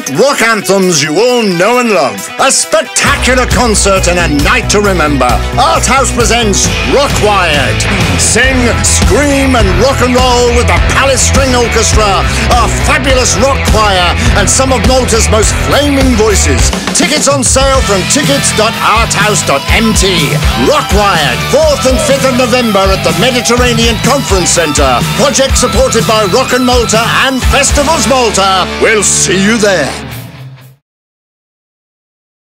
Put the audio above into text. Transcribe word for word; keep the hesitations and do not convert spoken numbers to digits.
rock anthems you all know and love. A spectacular concert and a night to remember. Arthaus presents ROCKWIRED. Sing, scream and rock and roll with the Palace String Orchestra, a fabulous rock choir and some of Malta's most flaming voices. Tickets on sale from tickets dot arthaus dot m t. ROCKWIRED, fourth and fifth of November at the Mediterranean Conference Centre. Project supported by Rock'N Malta and Festivals Malta. We'll see you there.